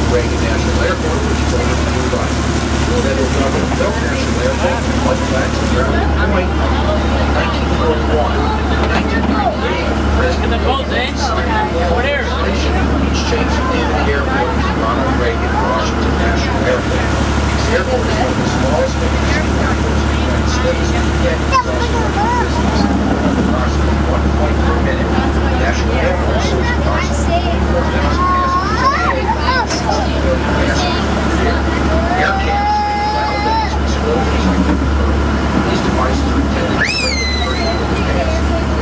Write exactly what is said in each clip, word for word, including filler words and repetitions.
Reagan National Airport, which is over to the right. Federal Government Belk National Airport was back to Ground Point in nineteen forty-one. In nineteen ninety-eight, President Reagan signed the legislation which changed the name of the airport to Ronald Reagan Washington National Airport. This airport is one of the smallest airports in the United States, yet it's also very business. Approximately one flight per minute, the National Airport serves approximately four thousand passengers a day and sixty million passengers per year. Air cameras cloud these disclosures are confirmed. These devices are intended to bring the version of the past.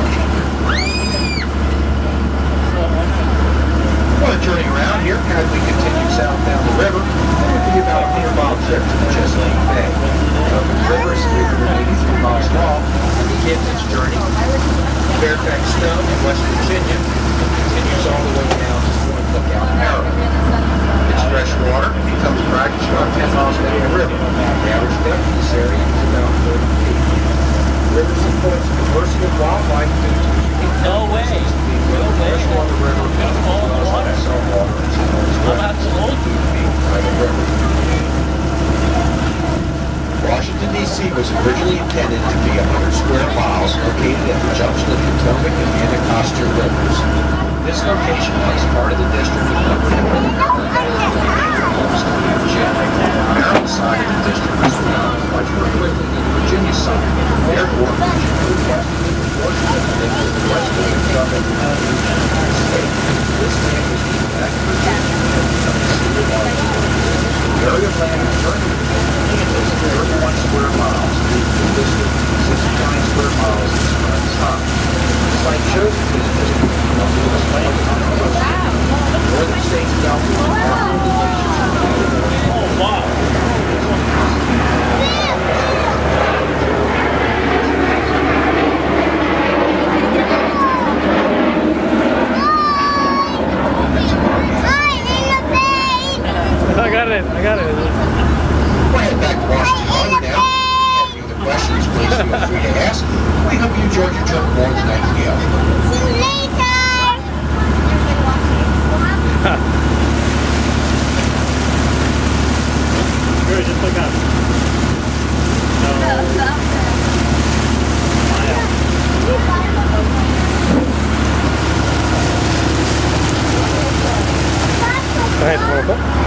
Well, turning around here, as we continue south down the river, it would be about a hundred mile trip to the Chesapeake Bay. The river is three hundred eighty-three miles long and begins its journey from Fairfax Stone in West Virginia and continues all the way down to Point Lookout, Maryland. Its fresh water becomes brackish about ten miles down the river. The average depth in this area is about thirty feet. The river supports a diversity of wildlife due to its unique No way. No freshwater river and all the water. saltwater and snow. How about the old River. Washington, D C was originally intended to be one hundred square miles located at the junction of the Potomac and Anacostia rivers. This location is part of the district of Upper Northern The Maryland side of the district is developed much more quickly than the Virginia side. Therefore, Virginia moved west of the Washington into the western Potomac state. This land was moved back to Virginia and become the seat of Washington. The area of land adjoining is thirty-one square miles. The district is sixty-nine square miles in its current size. The site chosen for the district of the land is on the coast of the northern states of California. Oh, wow. I got it, I got it. We'll head back to Washington Harbor now. If you have any questions, please feel free to ask. We hope you enjoyed your trip aboard the Nightingale. See you later! Here, just look up. Go ahead, a little bit.